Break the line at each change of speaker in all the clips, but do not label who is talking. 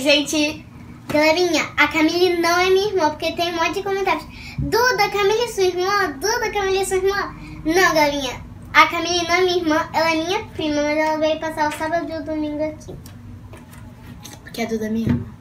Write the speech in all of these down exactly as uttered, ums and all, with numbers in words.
gente...
Galerinha, a Camille não é minha irmã, porque tem um monte de comentários. Duda, Camille é sua irmã? Duda, Camille é sua irmã? Não, galerinha, a Camille não é minha irmã, ela é minha prima, mas ela veio passar o sábado e o domingo aqui.
Porque a Duda me ama.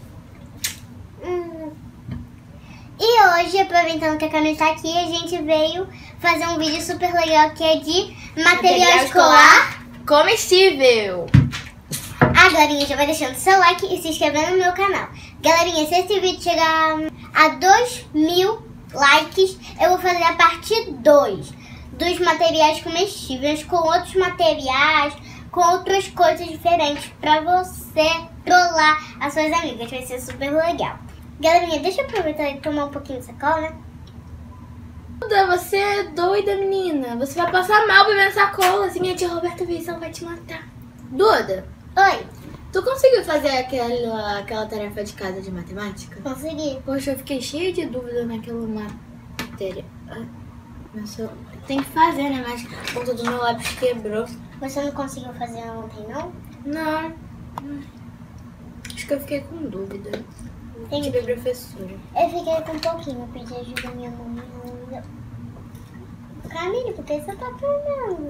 Hum. E hoje, aproveitando que a Camille tá aqui, a gente veio fazer um vídeo super legal que é de material, material escolar
comestível.
Ah, galerinha, já vai deixando seu like e se inscrevendo no meu canal. Galerinha, se esse vídeo chegar a dois mil likes, eu vou fazer a parte dois dos materiais comestíveis, com outros materiais, com outras coisas diferentes, pra você trollar as suas amigas. Vai ser super legal. Galerinha, deixa eu aproveitar e tomar um pouquinho dessa cola, né?
Duda, você é doida, menina. Você vai passar mal bebendo essa cola. Se minha tia Roberta ver isso, ela vai te matar. Duda.
Oi.
Tu conseguiu fazer aquela, aquela tarefa de casa de matemática?
Consegui.
Poxa, eu fiquei cheia de dúvida naquela matéria. Nossa, tem que fazer, né? Mas a ponta do meu lápis quebrou.
Você não conseguiu fazer ontem, não?
Não. Acho que eu fiquei com dúvida.
Tem
que ver professora.
Eu fiquei com um pouquinho. Eu pedi ajuda da minha mãe. Camille, por que você tá perdendo?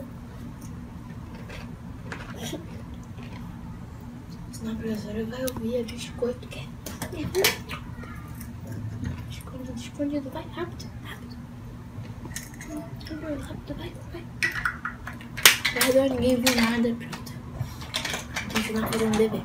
Senão a professora vai ouvir, é biscoito que é. Escondido, escondido, vai, rápido, rápido. Rápido, vai, vai. Perdão, ninguém viu nada, pronto. Continuar fazendo dever.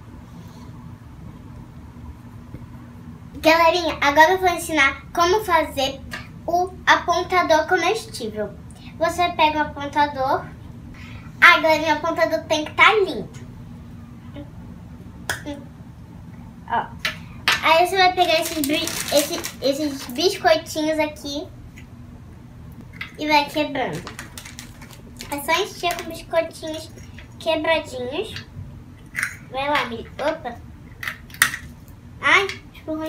Galerinha, agora eu vou ensinar como fazer o apontador comestível. Você pega o apontador. Ah, galerinha, o apontador tem que estar limpo. Ó. Aí você vai pegar esses, esse, esses biscoitinhos aqui e vai quebrando. É só encher com biscoitinhos quebradinhos. Vai lá, Mili. Opa. Ai, escorreu.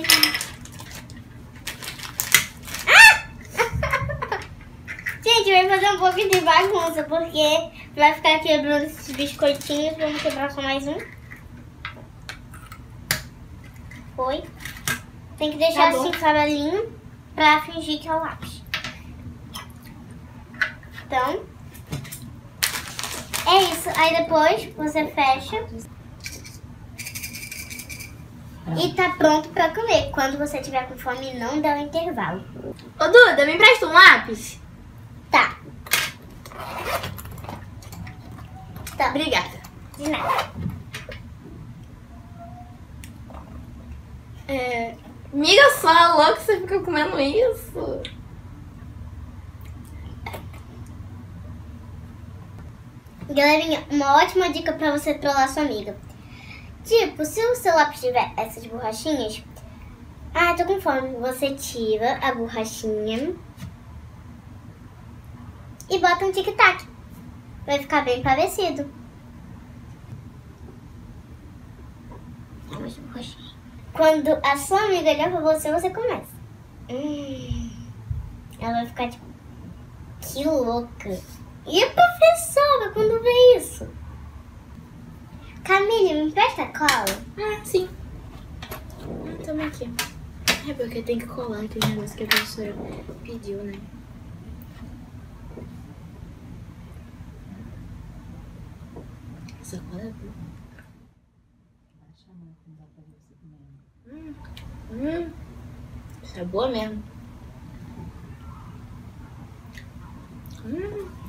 Ah! Gente, vai fazer um pouco de bagunça, porque vai ficar quebrando esses biscoitinhos. Vamos quebrar só mais um. Foi. Tem que deixar tá assim cavalinho pra fingir que é o lápis. Então, é isso. Aí depois você fecha. E tá pronto pra comer. Quando você tiver com fome, não dá um intervalo.
Ô Duda, me empresta um lápis?
Tá. Tá.
Obrigada.
De nada.
É... Amiga, só louca, você fica comendo isso?
Galerinha, uma ótima dica pra você trollar sua amiga. Tipo, se o seu lápis tiver essas borrachinhas... Ah, tô com fome. Você tira a borrachinha e bota um tic-tac. Vai ficar bem parecido. Quando a sua amiga olhar pra você, você começa. Hum, ela vai ficar tipo, que louca. E a professora quando vê isso? Camille, me empresta a cola?
Ah, sim. Ah, toma aqui. É porque tem que colar aquele negócio que a professora pediu, né? Essa cola é boa. Hum, hum. Isso é boa mesmo. Hum.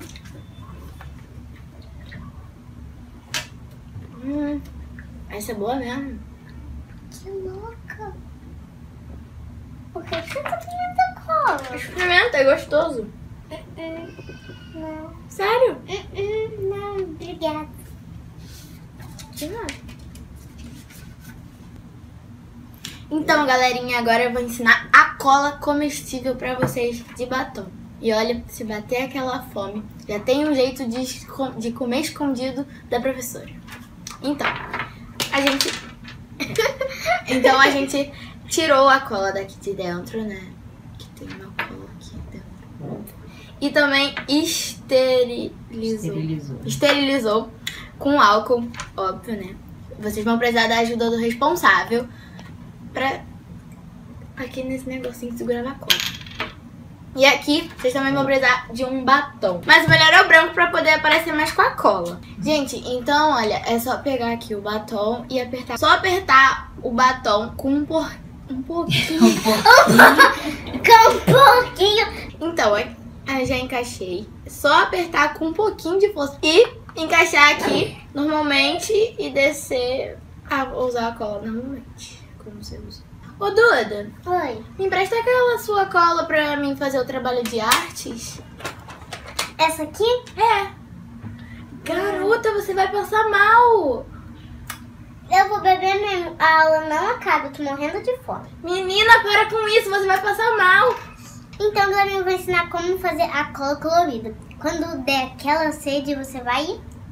Hum. Essa é boa mesmo.
Que louca. Por que você tá comendo cola?
Experimenta, é gostoso.
Uh-uh. Não.
Sério?
Uh-uh. Não, obrigada.
De nada. Então, galerinha, agora eu vou ensinar a cola comestível pra vocês de batom. E olha, se bater aquela fome, já tem um jeito de, de comer escondido da professora. Então, a gente... então, a gente tirou a cola daqui de dentro, né? Que tem uma cola aqui dentro. E também esterilizou. Esterilizou. Esterilizou com álcool, óbvio, né? vocês vão precisar da ajuda do responsável pra... Aqui nesse negocinho que segura na cola. E aqui, vocês também vão precisar de um batom. Mas o melhor é o branco pra poder aparecer mais com a cola. Gente, então, olha, é só pegar aqui o batom e apertar. Só apertar o batom com um, por... um pouquinho.
Um pouquinho. Com um pouquinho.
Então, eu já encaixei. É só apertar com um pouquinho de força. E encaixar aqui normalmente e descer a usar a cola normalmente. Como você usa. Ô, Duda.
Oi.
Me empresta aquela sua cola pra mim fazer o trabalho de artes?
Essa aqui?
É. Garota, você vai passar mal.
Eu vou beber mesmo. A aula não acaba, eu tô morrendo de fome.
Menina, para com isso, você vai passar mal.
Então, galera, eu vou ensinar como fazer a cola colorida. Quando der aquela sede, você vai...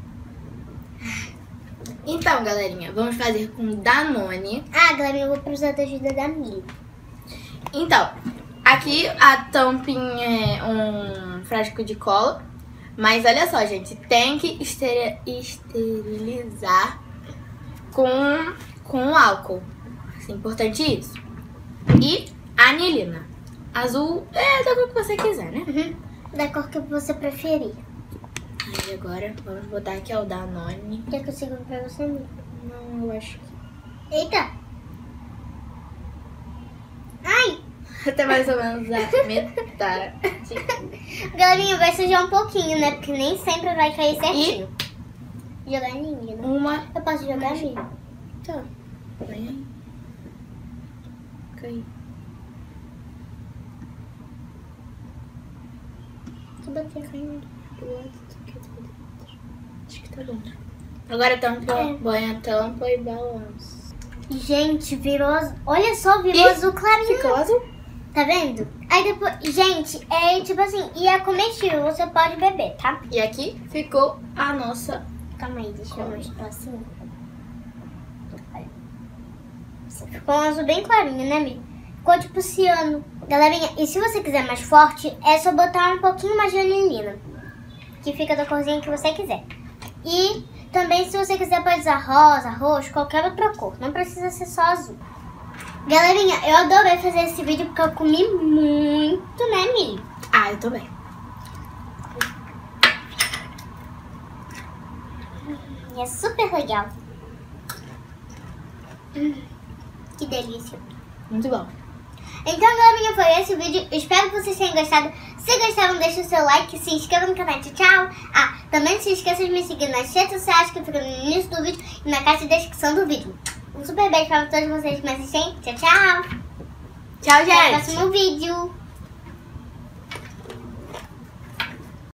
Então, galerinha, vamos fazer com Danone.
Ah, galera, eu vou precisar da ajuda da Mili.
Então, aqui a tampinha é um frasco de cola. Mas olha só, gente, tem que esteri- esterilizar com, com álcool. É importante isso. E anilina. Azul é da cor que você quiser, né?
Uhum. Da cor que você preferir.
Aí agora vamos botar aqui ó, o Danone.
Quer que eu siga pra você, Mili?
Não, eu acho que...
Eita! Ai!
Até mais ou menos a metade.
Galerinha, vai sujar um pouquinho, né? Porque nem sempre vai cair certinho. E... Jogar em mim, né?
Uma...
Eu posso jogar em mim?
Tá. Vem aí. Caiu.
Tô batendo.
Caiu do lado aqui do dentro. Acho que tá bom. Agora tampa, é. Põe a tampa e balança.
Gente, virou azul. Olha só, virou
Ih,
azul clarinho.
Ficou azul?
Tá vendo? Aí depois, gente, é tipo assim, e é comestível, você pode beber, tá?
E aqui ficou a nossa...
Calma aí, deixa eu mostrar assim. Ficou um azul bem clarinho, né, Mi? Ficou tipo ciano. Galerinha, e se você quiser mais forte, é só botar um pouquinho mais de anilina, que fica da corzinha que você quiser. E também, se você quiser, pode usar rosa, roxo, qualquer outra cor. Não precisa ser só azul. Galerinha, eu adorei fazer esse vídeo porque eu comi muito, né, Mi?
Ah, eu tô bem.
E é super legal. Hum, que delícia.
Muito bom.
Então, galerinha, foi esse o vídeo. Espero que vocês tenham gostado. Se gostaram, deixa o seu like, se inscreva no canal. Tchau, tchau. Ah, também não se esqueça de me seguir nas redes sociais que ficam no início do vídeo e na caixa de descrição do vídeo. Um super beijo para todos vocês que me assistem. Tchau, tchau.
Tchau, gente.
Até o próximo vídeo.